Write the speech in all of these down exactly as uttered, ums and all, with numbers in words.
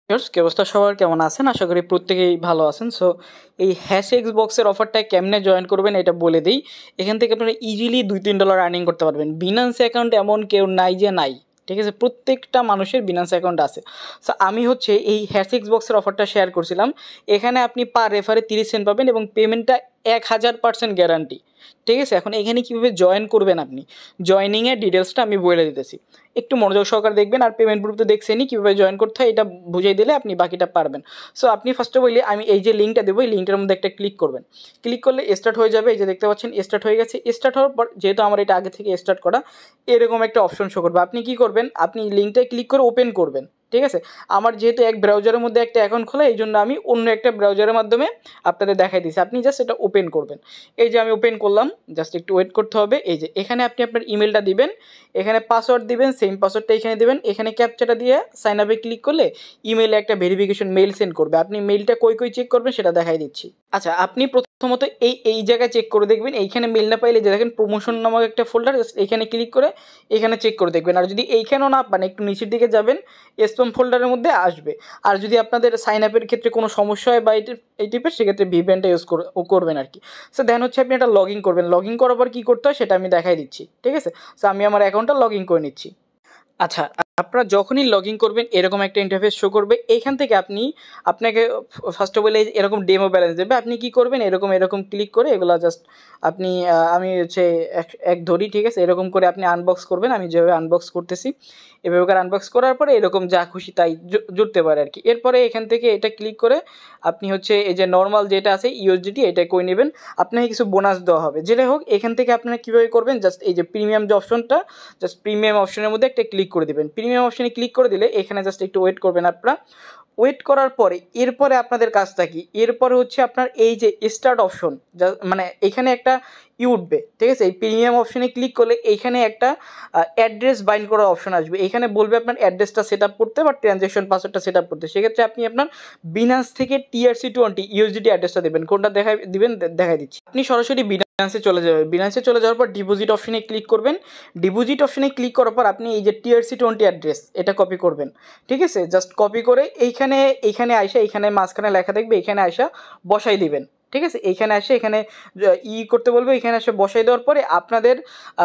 Viewers, কি অবস্থা সবার, কেমন আছেন? আশা করি প্রত্যেকেই ভালো আছেন। সো এই হ্যাশএক্স বক্সের অফারটা কেমনে জয়েন করবেন এটা বলে দিই। এখান থেকে আপনারা ইজিলি দুই তিন ডলার আর্নিং করতে পারবেন। বিনান্স অ্যাকাউন্ট এমন কেউ নাই যে নাই, ঠিক আছে? প্রত্যেকটা মানুষের বিনান্স অ্যাকাউন্ট আছে। সো আমি হচ্ছে এই হ্যাশএক্স বক্সের অফারটা শেয়ার করছিলাম। এখানে আপনি পার রেফারে তিরিশ সেন্ট পাবেন এবং পেমেন্টটা এক হাজার পার্সেন্ট গ্যারান্টি, ঠিক আছে? এখন এখানে কীভাবে জয়েন করবেন আপনি, জয়েনিংয়ের ডিটেলসটা আমি বলে দিতেছি, একটু মনোযোগ সহকারে দেখবেন। আর পেমেন্ট প্রুফ তো দেখছেনই, কীভাবে জয়েন করতে হয় এটা বুঝিয়ে দিলে আপনি বাকিটা পারবেন। সো আপনি ফার্স্ট অফ অল আমি এই যে লিঙ্কটা দেবো, এই লিঙ্কটার মধ্যে একটা ক্লিক করবেন। ক্লিক করলে স্টার্ট হয়ে যাবে। এই যে দেখতে পাচ্ছেন স্টার্ট হয়ে গেছে। স্টার্ট হওয়ার পর যেহেতু আমার এটা আগে থেকে স্টার্ট করা, এরকম একটা অপশন শো করবে। আপনি কী করবেন, আপনি লিঙ্কটায় ক্লিক করে ওপেন করবেন, ঠিক আছে? আমার যেহেতু এক ব্রাউজারের মধ্যে একটা অ্যাকাউন্ট খোলা, এই জন্য আমি অন্য একটা ব্রাউজারের মাধ্যমে আপনাদের দেখাই দিচ্ছি। আপনি জাস্ট এটা ওপেন করবেন। এই যে আমি ওপেন করলাম, জাস্ট একটু ওয়েট করতে হবে। এই যে এখানে আপনি আপনার ইমেলটা দিবেন, এখানে পাসওয়ার্ড দিবেন, সেম পাসওয়ার্ডটা এখানে দেবেন। এখানে ক্যাপচাটা দিয়ে সাইন আপে ক্লিক করলে ইমেলে একটা ভেরিফিকেশন মেইল সেন্ড করবে। আপনি মেইলটা কই কই চেক করবেন সেটা দেখাই দিচ্ছি। আচ্ছা, আপনি প্রথমত এই এই জায়গায় চেক করে দেখবেন। এইখানে মেইল না পাইলে যে দেখেন প্রমোশন নামক একটা ফোল্ডার, এইখানে ক্লিক করে এখানে চেক করে দেখবেন। আর যদি এইখানেও না পান, একটু নিচের দিকে যাবেন, স্প্যাম ফোল্ডারের মধ্যে আসবে। আর যদি আপনাদের সাইন আপের ক্ষেত্রে কোনো সমস্যা হয় বা এই টাইপের, সেক্ষেত্রে ভিপিএনটা ইউজ করবেন আর কি। সো দেন হচ্ছে আপনি এটা লগ ইন করবেন। লগ ইন করার পর কী করতে হয় সেটা আমি দেখাই দিচ্ছি, ঠিক আছে? সো আমি আমার অ্যাকাউন্টটা লগ ইন করে নিচ্ছি। আচ্ছা, আপনারা যখনই লগ ইন করবেন এরকম একটা ইন্টারফেস শো করবে। এইখান থেকে আপনি আপনাকে ফার্স্ট অফ অল এরকম ডেমো ব্যালেন্স দেবে। আপনি কি করবেন, এরকম এরকম ক্লিক করে এগুলো জাস্ট আপনি আমি হচ্ছে এক এক ধরি, ঠিক আছে? এরকম করে আপনি আনবক্স করবেন। আমি যেভাবে আনবক্স করতেছি এভাবে করে আনবক্স করার পরে এরকম যা খুশি তাই জুড়তে পারে আর কি। এরপরে এখান থেকে এটা ক্লিক করে আপনি হচ্ছে এই যে নর্মাল যেটা আছে ইউএসডিটি, এটা করে নেবেন। আপনাকে কিছু বোনাস দেওয়া হবে। যেটাই হোক, এখান থেকে আপনারা কীভাবে করবেন, জাস্ট এই যে প্রিমিয়াম যে অপশনটা, জাস্ট প্রিমিয়াম অপশনের মধ্যে একটা ক্লিক করে দেবেন। প্রিমিয়াম অপশনে ক্লিক করে দিলে এখানে জাস্ট একটু ওয়েট করবেন আপনারা। ওয়েট করার পরে এরপরে আপনাদের কাজটা কি, এরপরে হচ্ছে আপনার এই যে স্টার্ট অপশন, যা মানে এখানে একটা ই উঠবে, ঠিক আছে? এই প্রিমিয়াম অপশনে ক্লিক করলে এইখানে একটা অ্যাড্রেস বাইন্ড করার অপশন আসবে। এখানে বলবে আপনার অ্যাড্রেসটা সেট আপ করতে বা ট্রানজ্যাকশন পাসওয়ার্ডটা সেট আপ করতে। সেক্ষেত্রে আপনি আপনার বিনান্স থেকে টিআরসি টোয়েন্টি ইউএসডিটি অ্যাড্রেসটা দেবেন। কোনটা দেখাই দিবেন দেখাই দিচ্ছি। আপনি সরাসরি বিনান্সে চলে যাবেন। বিনান্সে চলে যাওয়ার পর ডিপোজিট অপশনে ক্লিক করবেন। ডিপোজিট অপশনে ক্লিক করার পর আপনি এই যে টিআরসি টোয়েন্টি অ্যাড্রেস এটা কপি করবেন, ঠিক আছে? জাস্ট কপি করে এইখানে এইখানে আইসা, এইখানে মাঝখানে লেখা দেখবে, এইখানে আইসা বসাই দিবেন, ঠিক আছে? এইখানে আসে এখানে ই করতে বলবে, এখানে এসে বসাই দেওয়ার পরে আপনাদের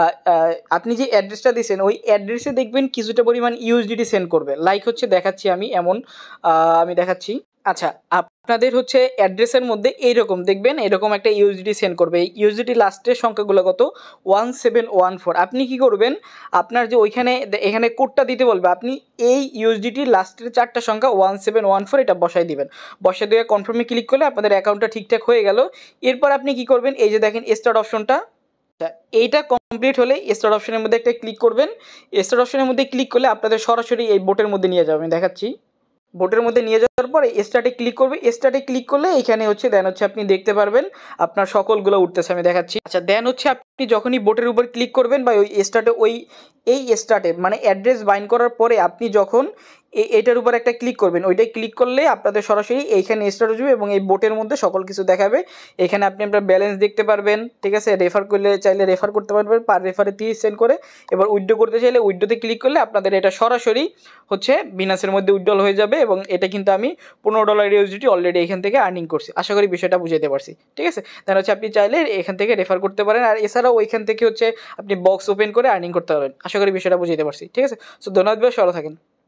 আপনি যে অ্যাড্রেসটা দিয়েছেন ওই অ্যাড্রেসে দেখবেন কিছুটা পরিমাণ ইউএসডিটি সেন্ড করবে। লাইক হচ্ছে দেখাচ্ছি আমি, এমন আমি দেখাচ্ছি। আচ্ছা, আপনাদের হচ্ছে অ্যাড্রেসের মধ্যে এইরকম দেখবেন, এরকম একটা ইউএসডিটি সেন্ড করবে। এই ইউএসডিটি লাস্টের সংখ্যাগুলো কত, ওয়ান সেভেন ওয়ান ফোর। আপনি কি করবেন, আপনার যে ওইখানে এখানে কোডটা দিতে বলবে, আপনি এই ইউএসডিটির লাস্টের চারটা সংখ্যা ওয়ান সেভেন ওয়ান ফোর এটা বসাই দিবেন। বসাই দিয়ে কনফার্মে ক্লিক করলে আপনাদের অ্যাকাউন্টটা ঠিকঠাক হয়ে গেল। এরপর আপনি কি করবেন, এই যে দেখেন স্টার্ট অপশনটা, এইটা কমপ্লিট হলে স্টার্ট অপশনের মধ্যে একটা ক্লিক করবেন। স্টার্ট অপশনের মধ্যে ক্লিক করলে আপনাদের সরাসরি এই বোটের মধ্যে নিয়ে যাবে। আমি দেখাচ্ছি। বোটের মধ্যে নিয়ে যাওয়ার পরে স্টার্টে ক্লিক করবে। স্টার্টে ক্লিক করলে এখানে হচ্ছে দেন হচ্ছে আপনি দেখতে পারবেন আপনার সকলগুলো উঠতেছে। আমি দেখাচ্ছি। আচ্ছা, দেন হচ্ছে আপনি যখনই বোটের উপর ক্লিক করবেন বা ওই স্টার্টে ওই এই স্টার্টে মানে অ্যাড্রেস বাইন্ড করার পরে আপনি যখন এইটার উপর একটা ক্লিক করবেন, ওইটাই ক্লিক করলে আপনাদের সরাসরি এইখানে স্টার্ট হয়ে যাবে এবং এই বোটের মধ্যে সকল কিছু দেখাবে। এখানে আপনি আপনার ব্যালেন্স দেখতে পারবেন, ঠিক আছে? রেফার করলে চাইলে রেফার করতে পারবেন, পার রেফারে তিরিশ সেন্ট করে। এবার উইথড্র করতে চাইলে উইথড্রোতে ক্লিক করলে আপনাদের এটা সরাসরি হচ্ছে বিনান্সের মধ্যে উইথড্রল হয়ে যাবে এবং এটা কিন্তু আমি পনেরো ডলার ইউএসডিটি অলরেডি এখান থেকে আর্নিং করছি। আশা করি বিষয়টা বুঝাতে পারছি, ঠিক আছে? তাহলে হচ্ছে আপনি চাইলে এখান থেকে রেফার করতে পারেন। আর এছাড়াও ওইখান থেকে হচ্ছে আপনি বক্স ওপেন করে আর্নিং করতে পারবেন। আশা করি বিষয়টা বুঝাতে পারছি, ঠিক আছে? সো ধন্যবাদ, ভালো থাকেন।